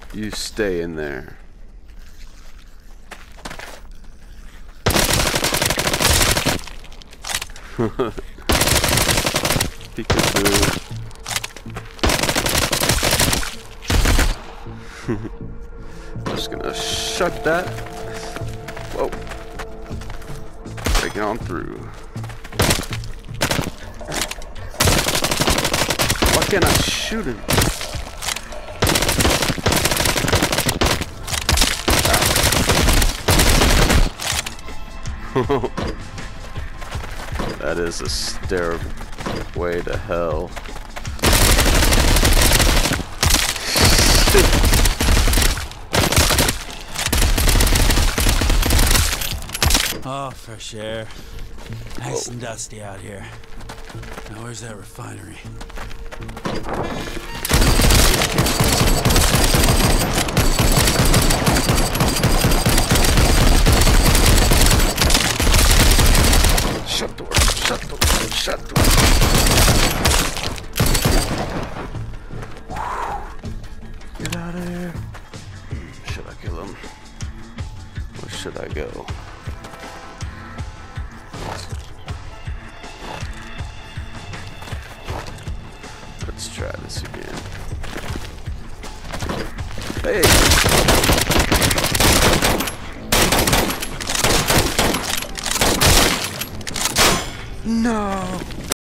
You stay in there. Peekaboo. Just gonna shut that. Whoa. Break it on through. Why can't I shoot him? That is a stairway to hell. Oh, fresh air. Nice and dusty out here. Now where's that refinery? Shut the door, shut the door, shut the door. Get out of here. Should I kill him? Where should I go? Let's try this again. Hey! No!